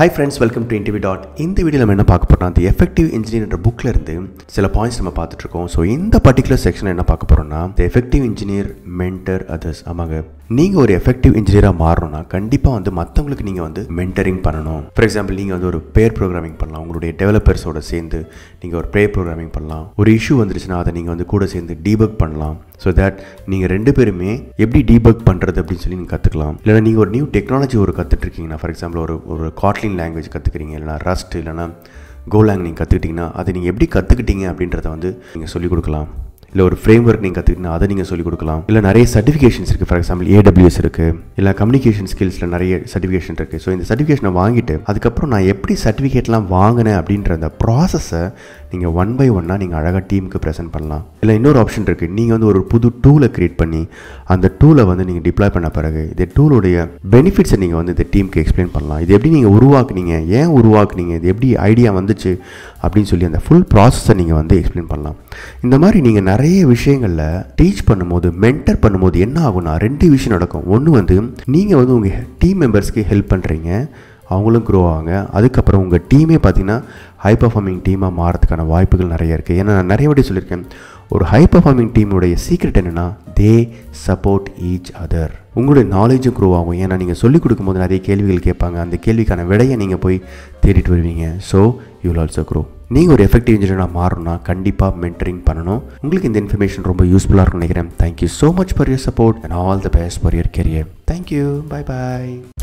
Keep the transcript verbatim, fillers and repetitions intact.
Hi friends, welcome to InterviewDOT. இந்த வீடியோவில் நம்ம என்ன பார்க்க போறோம்னா the effective engineer என்ற புக்ல இருந்து சில பாயிண்ட்ஸ் நம்ம பார்த்துட்டு இருக்கோம். ஸோ இந்த பர்டிகுலர் செக்ஷன் என்ன பார்க்க போறோம்னா the effective engineer mentor others. ஆமாங்க, நீங்க ஒரு எஃபெக்டிவ் இன்ஜினியராக மாறணும்னா கண்டிப்பாக வந்து மற்றவங்களுக்கு நீங்கள் வந்து மென்டரிங் பண்ணணும். ஃபார் எக்ஸாம்பிள், நீங்கள் வந்து ஒரு பேர் ப்ரோக்ராமிங் பண்ணலாம், உங்களுடைய டெவலப்பர்ஸோட சேர்ந்து நீங்கள் ஒரு பேர் ப்ரோக்ராமிங் பண்ணலாம். ஒரு இஷ்யூ வந்துருச்சுன்னா அதை நீங்கள் வந்து கூட சேர்ந்து டீபக் பண்ணலாம். ஸோ தட் நீங்கள் ரெண்டு பேருமே எப்படி டீபக் பண்ணுறது அப்படின்னு சொல்லி நீங்கள் கற்றுக்கலாம். இல்லைனா நீங்கள் ஒரு நியூ டெக்னாலஜி ஒரு கற்றுட்ருக்கீங்கன்னா, ஃபார் எக்ஸாம்பிள் ஒரு ஒரு காட்லின் லாங்குவேஜ் கற்றுக்குறீங்க, இல்லைனா ரஸ்ட் இல்லைனா கோலாங் நீங்கள் கற்றுக்கிட்டிங்கன்னா அதை நீங்கள் எப்படி கற்றுக்கிட்டீங்க அப்படின்றத வந்து நீங்கள் சொல்லிக் கொடுக்கலாம். இல்லை ஒரு ஃப்ரேம் ஒர்க் நீங்கள் கற்றுக்கிட்டீங்கன்னா அதை நீங்கள் சொல்லிக் கொடுக்கலாம். இல்லை நிறைய சர்டிஃபிகேஷன்ஸ் இருக்குது. ஃபார் எக்ஸாம்பிள் ஏடபிள்யூஎஸ் இருக்குது, இல்லை கம்யூனிகேஷன் ஸ்கில்ஸில் நிறைய சர்டிஃபிகேஷன் இருக்குது. ஸோ இந்த சர்டிஃபிகேஷனை வாங்கிட்டு அதுக்கப்புறம் நான் எப்படி சர்டிஃபிகேட்லாம் வாங்கினேன் அப்படின்ற அந்த ப்ராசஸை நீங்கள் ஒன் பை ஒன்னாக நீங்கள் அழகாக டீமுக்கு ப்ரெசென்ட் பண்ணலாம். இல்லை இன்னொரு ஆப்ஷன் இருக்குது, நீங்கள் வந்து ஒரு புது டூலை க்ரியேட் பண்ணி அந்த டூலை வந்து நீங்கள் டிப்ளாய் பண்ண பிறகு இந்த டூலுடைய பெனிஃபிட்ஸை நீங்கள் வந்து இந்த டீமுக்கு எக்ஸ்பிளைன் பண்ணலாம். இது எப்படி நீங்கள் உருவாக்குனீங்க, ஏன் உருவாக்குனீங்க, இது எப்படி ஐடியா வந்துச்சு அப்படின்னு சொல்லி அந்த ஃபுல் ப்ராசஸை நீங்கள் வந்து எக்ஸ்பிளைன் பண்ணலாம். இந்த மாதிரி நீங்கள் நிறைய விஷயங்களில் டீச் பண்ணும்போது, மென்டர் பண்ணும்போது என்ன ஆகும்னா ரெண்டு விஷயம் நடக்கும். ஒன்று வந்து நீங்கள் வந்து உங்கள் டீம் மெம்பர்ஸ்க்கு ஹெல்ப் பண்ணுறீங்க, அவங்களும் க்ரோ ஆகுங்க. அதுக்கப்புறம் உங்கள் டீமே பார்த்தீங்கன்னா ஹை பர்ஃபார்மிங் டீமாக மாறதுக்கான வாய்ப்புகள் நிறைய இருக்குது. ஏன்னா நான் நிறைய வாட்டி சொல்லியிருக்கேன், ஒரு ஹை பர்ஃபார்மிங் டீமுடைய சீக்ரெட் என்னென்னா தே சப்போர்ட் ஈச் அதர். உங்களுடைய நாலேஜும் க்ரோ ஆகும். ஏன்னா நீங்கள் சொல்லிக் கொடுக்கும்போது நிறைய கேள்விகள் கேட்பாங்க, அந்த கேள்விக்கான விடையை நீங்கள் போய் தேடிட்டு வருவீங்க. So you will also grow. நீங்கள் ஒரு எஃபெக்டிவ் இன்ஜினியராக மாறணும்னா கண்டிப்பாக மென்டரிங் பண்ணணும். உங்களுக்கு இந்த இன்ஃபர்மேஷன் ரொம்ப யூஸ்ஃபுல்லாக இருக்கும்னு நினைக்கிறேன். Thank you so much for your support and all the best for your career. Thank you, bye bye.